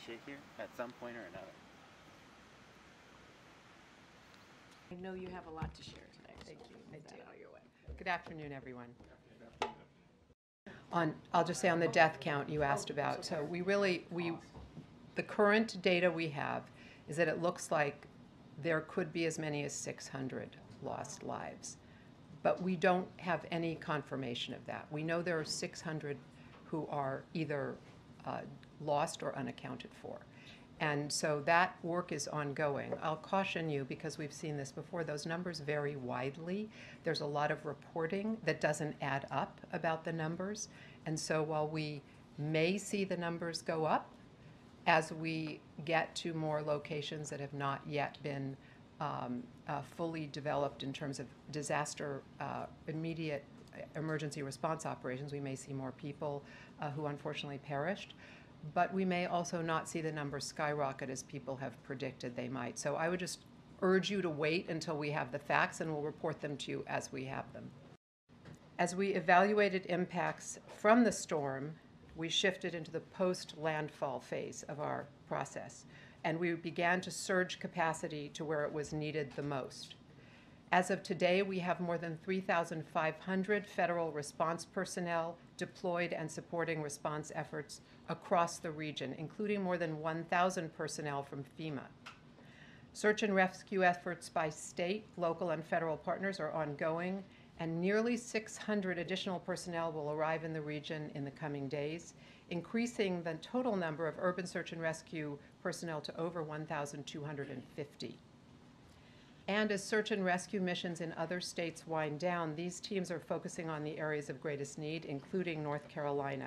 shit here at some point or another. I know you have a lot to share today. Thank you. I do. Your way. Good afternoon, everyone. I'll just say on the death count you asked about. So the current data we have is that it looks like there could be as many as 600 lost lives. But we don't have any confirmation of that. We know there are 600 who are either lost or unaccounted for. And so that work is ongoing. I'll caution you, because we've seen this before, those numbers vary widely. There's a lot of reporting that doesn't add up about the numbers. And so while we may see the numbers go up as we get to more locations that have not yet been fully developed in terms of disaster immediate emergency response operations, we may see more people who unfortunately perished. But we may also not see the numbers skyrocket as people have predicted they might. So I would just urge you to wait until we have the facts, and we'll report them to you as we have them. As we evaluated impacts from the storm, we shifted into the post-landfall phase of our process, and we began to surge capacity to where it was needed the most. As of today, we have more than 3,500 federal response personnel deployed and supporting response efforts across the region, including more than 1,000 personnel from FEMA. Search and rescue efforts by state, local, and federal partners are ongoing, and nearly 600 additional personnel will arrive in the region in the coming days, increasing the total number of urban search and rescue personnel to over 1,250. And as search and rescue missions in other states wind down, these teams are focusing on the areas of greatest need, including North Carolina.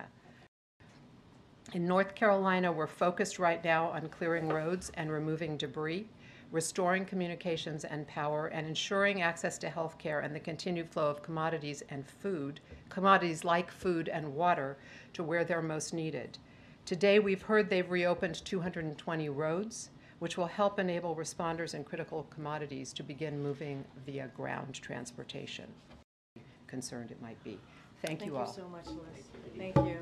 In North Carolina, we're focused right now on clearing roads and removing debris, restoring communications and power, and ensuring access to health care and the continued flow of commodities and food, commodities like food and water, to where they're most needed. Today, we've heard they've reopened 220 roads, which will help enable responders and critical commodities to begin moving via ground transportation. Concerned it might be. Thank you all. Thank you so much, Liz. Thank you.